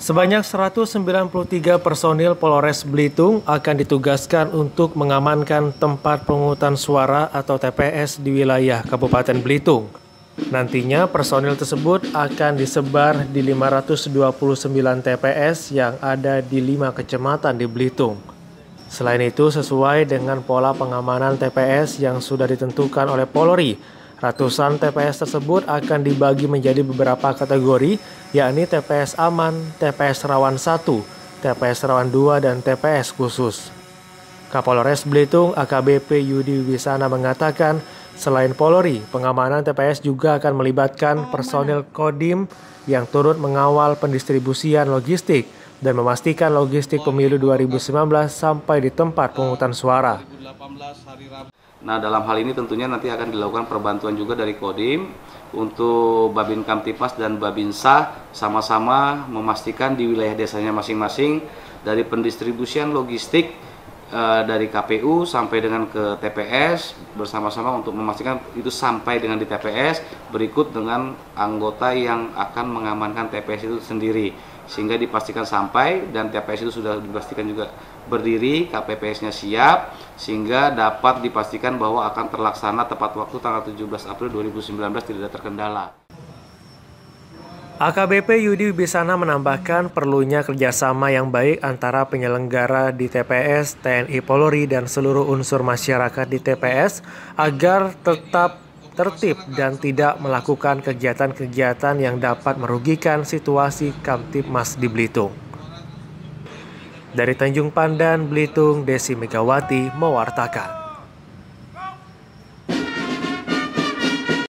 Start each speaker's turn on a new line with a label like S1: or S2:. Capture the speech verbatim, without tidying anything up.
S1: Sebanyak seratus sembilan puluh tiga personil Polres Belitung akan ditugaskan untuk mengamankan tempat pemungutan suara atau T P S di wilayah Kabupaten Belitung. Nantinya personil tersebut akan disebar di lima ratus dua puluh sembilan T P S yang ada di lima kecamatan di Belitung. Selain itu, sesuai dengan pola pengamanan T P S yang sudah ditentukan oleh Polri, ratusan T P S tersebut akan dibagi menjadi beberapa kategori, yakni T P S aman, T P S rawan satu, T P S rawan dua, dan T P S khusus. Kapolres Belitung A K B P Yudi Wisana mengatakan, selain Polri, pengamanan T P S juga akan melibatkan personil Kodim yang turut mengawal pendistribusian logistik dan memastikan logistik pemilu dua ribu sembilan belas sampai di tempat pemungutan suara.
S2: Nah, dalam hal ini tentunya nanti akan dilakukan perbantuan juga dari Kodim untuk Babin Kamtipas dan Babinsa sama-sama memastikan di wilayah desanya masing-masing dari pendistribusian logistik e, dari K P U sampai dengan ke T P S bersama-sama untuk memastikan itu sampai dengan di T P S berikut dengan anggota yang akan mengamankan T P S itu sendiri sehingga dipastikan sampai dan T P S itu sudah dipastikan juga berdiri, K P P S-nya siap sehingga dapat dipastikan bahwa akan terlaksana tepat waktu tanggal tujuh belas April dua ribu sembilan belas tidak terkendala.
S1: A K B P Yudi Wisana menambahkan perlunya kerjasama yang baik antara penyelenggara di T P S, T N I Polri, dan seluruh unsur masyarakat di T P S agar tetap tertib dan tidak melakukan kegiatan-kegiatan yang dapat merugikan situasi Kamtipmas di Belitung. Dari Tanjung Pandan, Belitung, Desi Megawati mewartakan.